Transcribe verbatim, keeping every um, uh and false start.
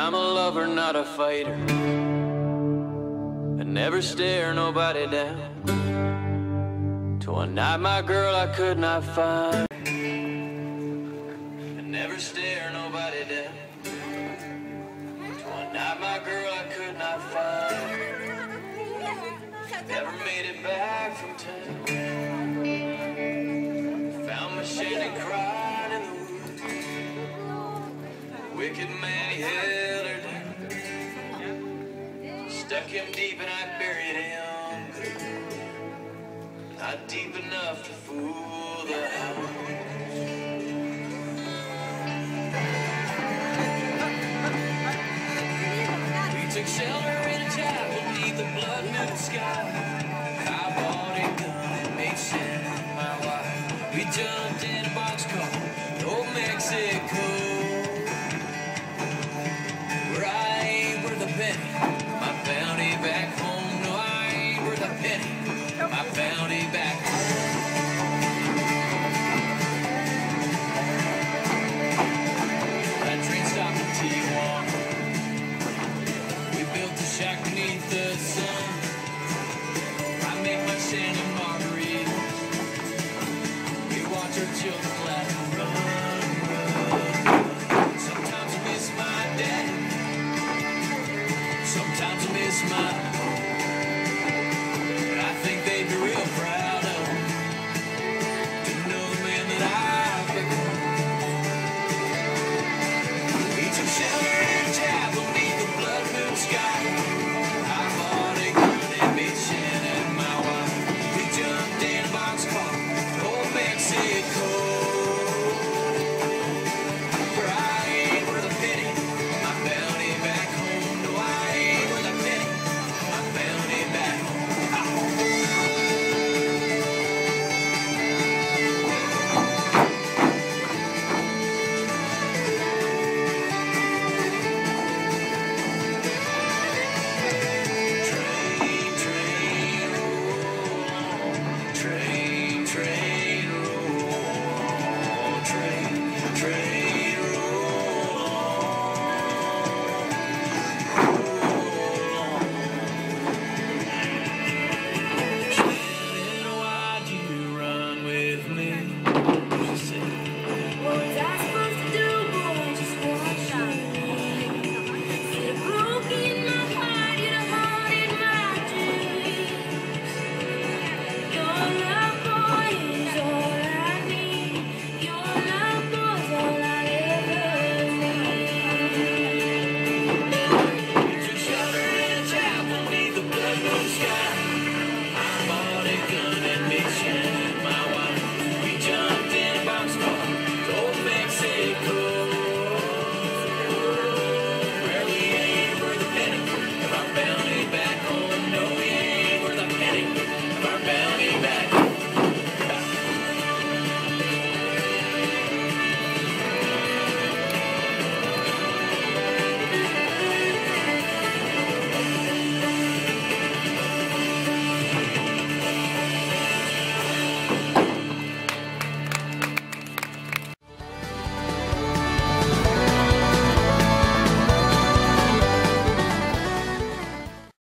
I'm a lover, not a fighter. I never stare nobody down. Till one night my girl I could not find. I never stare nobody down. Till one night my girl I could not find. Never made it back from town. Found my Shannon crying in the woods. Wicked man, he held her down. Stuck him deep and I buried him good. Not deep enough to fool the hound. We took shelter in a chapel beneath the blood moon sky. I bought a gun and made Shannon my wife. We jumped in a boxcar, old Mexico. Where I ain't worth a penny, my bounty back home. No, I ain't worth a penny, my bounty back home. That train stopped in Tijuana. We built a shack beneath the sun. I make my Shannon margarita. We watch our children laugh and run, run. Sometimes I miss my daddy. Sometimes I miss my. But I think they'd be real proud of to know the man that I've become. We took shelter in a chapel beneath the blood moon sky. I bought a gun and made Shannon my wife. We jumped in a boxcar, old Mexico. Where I ain't worth a penny, my bounty back home. No, I ain't worth a penny, my bounty back home. Train, train, roll on. Train, train, roll on. Train, train, roll on. Shannon, why'd you run with me? She said, What was I supposed to do, boy? Just watch out. You're broken my heart, you're haunted my dreams. Your love, boy, is all I need. Your love, boy's all I ever need. took shelter in a chapel beneath the blood moon sky.